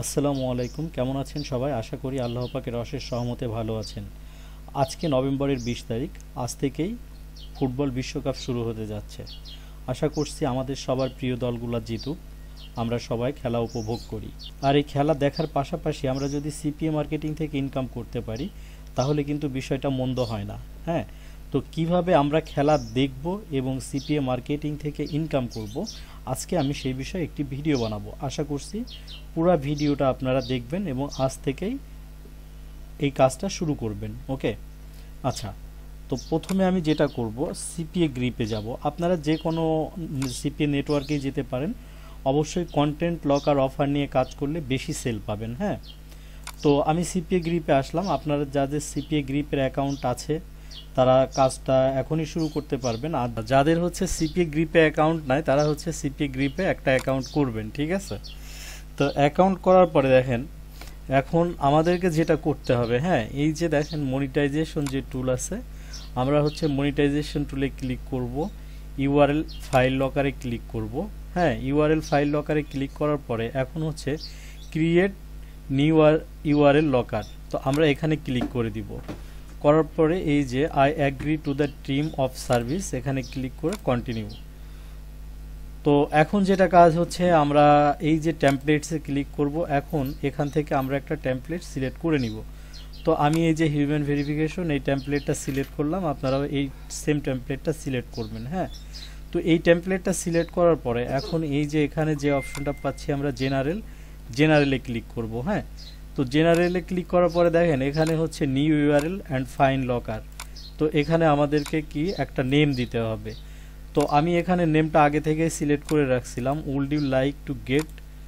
আসসালামু আলাইকুম, কেমন আছেন সবাই? আশা করি আল্লাহ পাকের অশেষ সহমতে ভালো আছেন। আজকে নভেম্বরের 20 তারিখ। আজ থেকেই ফুটবল বিশ্বকাপ শুরু হতে যাচ্ছে। আশা করছি আমাদের সবার প্রিয় দলগুলো জিতুক, আমরা সবাই খেলা উপভোগ করি। আর এই খেলা দেখার পাশাপাশি আমরা যদি সিপিএ মার্কেটিং থেকে ইনকাম করতে পারি তাহলে কিন্তু বিষয়টা মন্দ হয় না। হ্যাঁ, তো কিভাবে আমরা খেলা দেখব এবং সিপিএ মার্কেটিং থেকে ইনকাম করব, আজকে আমি সেই বিষয়ে একটি ভিডিও বানাবো। আশা করছি পুরো ভিডিওটা আপনারা দেখবেন এবং আজ থেকেই এই কাজটা শুরু করবেন। ওকে, আচ্ছা, তো প্রথমে আমি যেটা করব, সিপিএ গ্রিপে যাব। আপনারা যে কোনো সিপিএ নেটওয়ার্কেই যেতে পারেন। অবশ্যই কন্টেন্ট লকার অফার নিয়ে কাজ করলে বেশি সেল পাবেন। হ্যাঁ, তো আমি সিপিএ গ্রিপে আসলাম। আপনারা যাদের সিপিএ গ্রিপের অ্যাকাউন্ট আছে তারা কাজটা এখনই শুরু করতে পারবেন, আর যাদের হচ্ছে সিপিএ গ্রিপে অ্যাকাউন্ট নাই তারা হচ্ছে সিপিএ গ্রিপে একটা অ্যাকাউন্ট করবেন। ঠিক আছে, তো অ্যাকাউন্ট করার পরে দেখেন এখন আমাদেরকে যেটা করতে হবে, হ্যাঁ, এই যে দেখেন মনিটাইজেশন যে টুল আছে, আমরা হচ্ছে মনিটাইজেশন টুলে ক্লিক করব, ইউআরএল ফাইল লকারে ক্লিক করব। হ্যাঁ, ইউআরএল ফাইল লকারে ক্লিক করার পরে এখন হচ্ছে ক্রিয়েট নিউ ইউআরএল লকার, তো আমরা এখানে ক্লিক করে দিব। করার পরে এই যে I agree to the terms of service, এখানে ক্লিক করে কন্টিনিউ। তো এখন যেটা কাজ হচ্ছে, আমরা এই যে টেমপ্লেটসে ক্লিক করব। এখন এখান থেকে আমরা একটা টেমপ্লেট সিলেক্ট করে নিব। তো আমি এই যে হিউম্যান ভেরিফিকেশন এই টেমপ্লেটটা সিলেক্ট করলাম, আপনারাও এই সেম টেমপ্লেটটা সিলেক্ট করবেন। হ্যাঁ, তো এই টেমপ্লেটটা সিলেক্ট করার পরে এখন এই যে এখানে যে অপশনটা পাচ্ছি আমরা জেনারেলে ক্লিক করব। হ্যাঁ, তো জেনারেলে ক্লিক করার পরে দেখেন এখানে হচ্ছে new URL and fine locker. তো এখানে আমাদেরকে কি একটা নেম দিতে হবে। তো আমি এখানে নেমটা আগে থেকে সিলেক্ট করে রাখছিলাম, would you like to get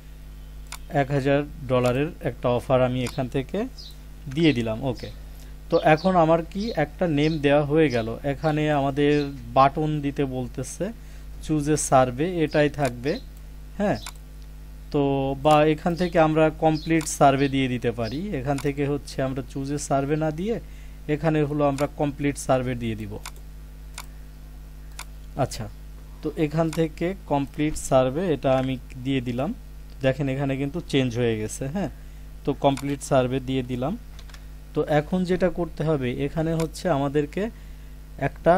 $1000 একটা অফার আমি এখান থেকে দিয়ে দিলাম। ওকে, তো এখন আমার কি একটা নেম দেওয়া হয়ে গেল। এখানে আমাদের বাটন দিতে বলতেছে, চুজ এ সার্ভে, এটাই থাকবে। হ্যাঁ, তো বা এখান থেকে আমরা কমপ্লিট সার্ভে দিয়ে দিতে পারি। এখান থেকে হচ্ছে আমরা চুজ এ সার্ভে না দিয়ে এখানে হলো আমরা কমপ্লিট সার্ভে দিয়ে দিব। আচ্ছা, তো এখান থেকে কমপ্লিট সার্ভে এটা আমি দিয়ে দিলাম। দেখেন এখানে কিন্তু চেঞ্জ হয়ে গেছে। হ্যাঁ, তো কমপ্লিট সার্ভে দিয়ে দিলাম। তো এখন যেটা করতে হবে, এখানে হচ্ছে আমাদেরকে একটা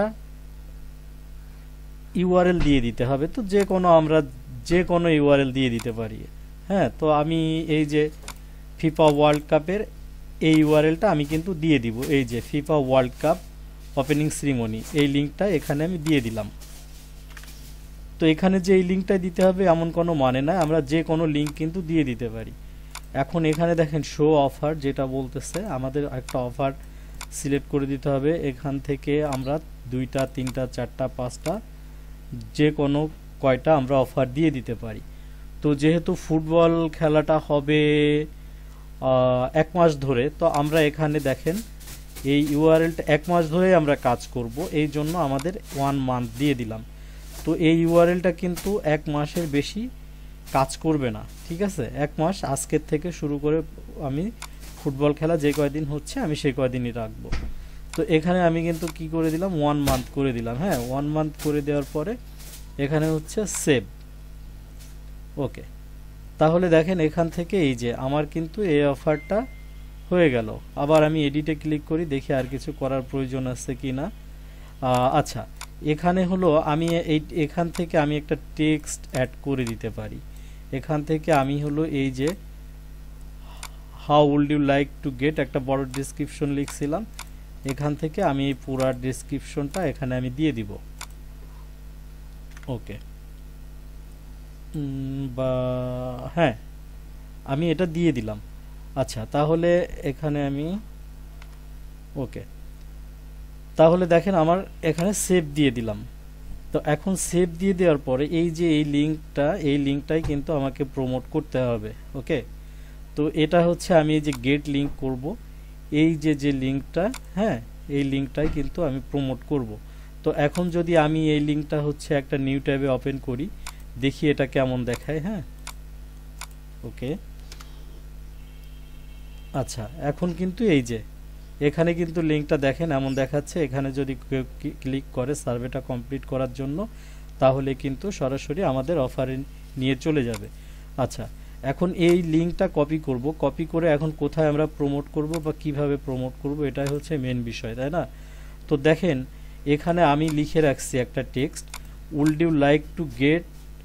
ইউআরএল দিয়ে দিতে হবে। তো আমরা যে কোনো ইউআরএল দিয়ে দিতে পারি। হ্যাঁ, তো আমি এই যে ফিফা ওয়ার্ল্ড কাপের এই ইউআরএলটা আমি কিন্তু দিয়ে দিব। এই যে FIFA world cup opening ceremony, এই লিঙ্কটা এখানে আমি দিয়ে দিলাম। তো এখানে যে এই লিঙ্কটা দিতে হবে এমন কোনো মানে না, আমরা যে কোনো লিঙ্ক কিন্তু দিয়ে দিতে পারি। এখন এখানে দেখেন শো অফার যেটা বলতেছে, আমাদের একটা অফার সিলেক্ট করে দিতে হবে। এখান থেকে আমরা 2টা 3টা 4টা 5টা যে কোনো কয়টা আমরা অফার দিয়ে দিতে পারি। তো যেহেতু ফুটবল খেলাটা হবে 1 মাস ধরে, তো আমরা এখানে দেখেন এই ইউআরএলটা 1 মাস ধরেই আমরা কাজ করব, এই জন্য আমাদের 1 মান্থ দিয়ে দিলাম। তো এই ইউআরএলটা কিন্তু 1 মাসের বেশি কাজ করবে না। ঠিক আছে, 1 মাস আজকের থেকে শুরু করে আমি ফুটবল খেলা যে কয়দিন হচ্ছে আমি সেই কয়দিনই রাখবো। তো এখানে আমি কিন্তু কি করে দিলাম, 1 মান্থ করে দিলাম। হ্যাঁ, 1 মান্থ করে দেওয়ার পরে এখানে হচ্ছে সেভ। ওকে, তাহলে দেখেন এখান থেকে এই যে আমার কিন্তু এই অফারটা হয়ে গেল। আবার আমি এডিটে ক্লিক করি, দেখি আর কিছু করার প্রয়োজন আছে কি না। আচ্ছা, এখানে হলো আমি এখান থেকে আমি একটা টেক্সট অ্যাড করে দিতে পারি। এখান থেকে আমি হলো এই যে how would you like to get একটা বড় ডেসক্রিপশন লিখছিলাম, এখান থেকে আমি এই পুরো ডেসক্রিপশনটা এখানে আমি দিয়ে দিব। ওকে, বা হ্যাঁ, আমি এটা দিয়ে দিলাম। আচ্ছা, তাহলে এখানে আমি ওকে, তাহলে দেখেন আমার এখানে সেভ দিয়ে দিলাম। তো এখন সেভ দিয়ে দেওয়ার পরে এই যে এই লিঙ্কটাই কিন্তু আমাকে প্রমোট করতে হবে। ওকে, তো এটা হচ্ছে আমি এই যে গেট লিঙ্ক করব, এই যে লিঙ্কটা, হ্যাঁ, এই লিঙ্কটাই কিন্তু আমি প্রমোট করব। তো এখন যদি আমি এই লিঙ্কটা হচ্ছে একটা নিউ ট্যাবে ওপেন করি, দেখি এটা কেমন দেখায়। হ্যাঁ, ওকে, আচ্ছা, এখন কিন্তু এই যে এখানে কিন্তু লিঙ্কটা দেখেন এমন দেখাচ্ছে। এখানে যদি কেউ ক্লিক করে সার্ভেটা কমপ্লিট করার জন্য, তাহলে কিন্তু সরাসরি আমাদের অফারে নিয়ে চলে যাবে। আচ্ছা, এখন এই লিঙ্কটা কপি করব, কপি করে এখন কোথায় আমরা প্রমোট করব বা কিভাবে প্রমোট করব, এটাই হচ্ছে মেন বিষয়, তাই না? তো দেখেন এখানে আমি লিখে রাখছি একটা text, would you like to get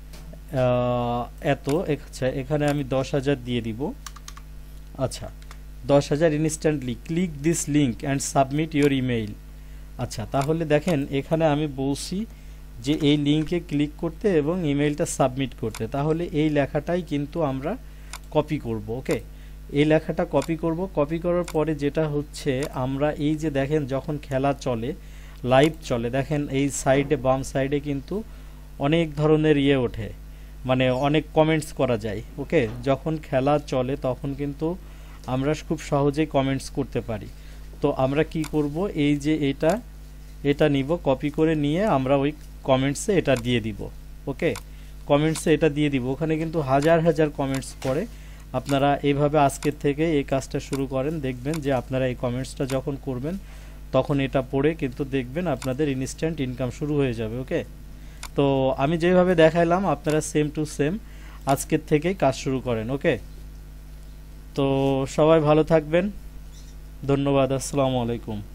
এত। আচ্ছা, এখানে আমি 10,000 দিয়ে দিব। আচ্ছা, 10,000 instantly, click this link and submit your email. আচ্ছা, তাহলে দেখেন এখানে আমি বলছি যে এই লিঙ্কে ক্লিক করতে এবং ইমেইলটা সাবমিট করতে। তাহলে এই লেখাটাই কিন্তু আমরা কপি করব। ওকে, এই লেখাটা কপি করব। কপি করার পরে যেটা হচ্ছে, আমরা এই যে দেখেন যখন খেলা চলে, লাইভ চলে, দেখেন এই সাইডে বাম সাইডে কিন্তু অনেক ধরনের ওঠে, মানে অনেক কমেন্টস করা যায়। ওকে, যখন খেলা চলে তখন কিন্তু আমরা খুব সহজেই কমেন্টস করতে পারি। তো আমরা কি করব, এই যে এটা নিব, কপি করে নিয়ে আমরা ওই কমেন্টসে এটা দিয়ে দিব। ওকে, কমেন্টসে এটা দিয়ে দিব, ওখানে কিন্তু হাজার হাজার কমেন্টস পড়ে। আপনারা এইভাবে আজকের থেকে এই কাজটা শুরু করেন, দেখবেন যে আপনারা এই কমেন্টসটা যখন করবেন তখন এটা পড়ে কিন্তু দেখবেন আপনাদের ইনস্ট্যান্ট ইনকাম শুরু হয়ে যাবে। ওকে, তো আমি যেভাবে দেখাইলাম আপনারা সেম টু সেম আজকের থেকেই কাজ শুরু করেন। ওকে, তো সবাই ভালো থাকবেন, ধন্যবাদ, আসসালামু আলাইকুম।